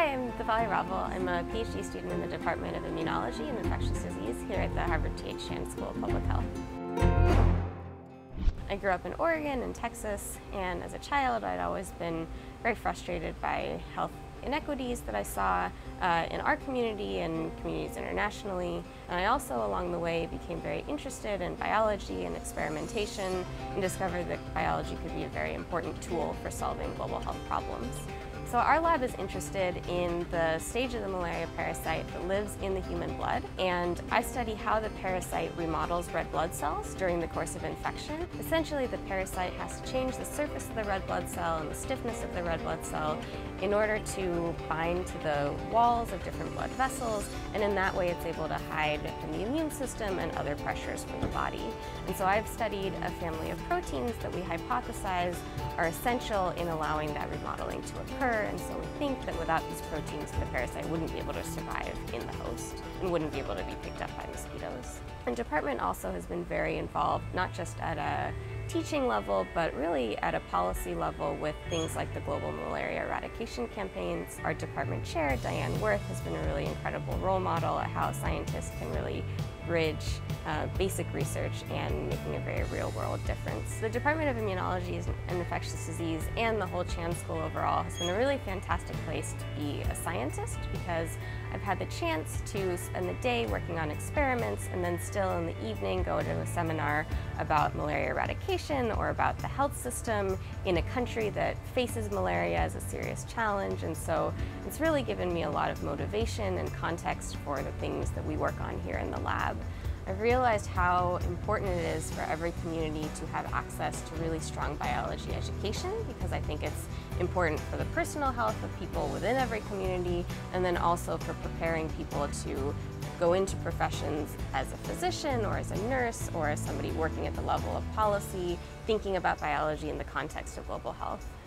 Hi, I'm Deepali Ravel. I'm a PhD student in the Department of Immunology and Infectious Disease here at the Harvard T.H. School of Public Health. I grew up in Oregon and Texas, and as a child I'd always been very frustrated by health inequities that I saw in our community and communities internationally. And I also, along the way, became very interested in biology and experimentation and discovered that biology could be a very important tool for solving global health problems. So our lab is interested in the stage of the malaria parasite that lives in the human blood, and I study how the parasite remodels red blood cells during the course of infection. Essentially, the parasite has to change the surface of the red blood cell and the stiffness of the red blood cell in order to bind to the walls of different blood vessels, and in that way it's able to hide from the immune system and other pressures from the body. And so I've studied a family of proteins that we hypothesize are essential in allowing that remodeling to occur, and so we think that without these proteins the parasite wouldn't be able to survive in the host and wouldn't be able to be picked up by mosquitoes. The department also has been very involved, not just at a teaching level, but really at a policy level with things like the global malaria eradication campaigns. Our department chair, Diane Worth, has been a really incredible role model at how scientists can really bridge basic research and making a very real-world difference. The Department of Immunology and Infectious Disease and the whole Chan School overall has been a really fantastic place to be a scientist, because I've had the chance to spend the day working on experiments and then still in the evening go to a seminar about malaria eradication or about the health system in a country that faces malaria as a serious challenge. And so it's really given me a lot of motivation and context for the things that we work on here in the lab. I've realized how important it is for every community to have access to really strong biology education, because I think it's important for the personal health of people within every community, and then also for preparing people to go into professions as a physician or as a nurse or as somebody working at the level of policy, thinking about biology in the context of global health.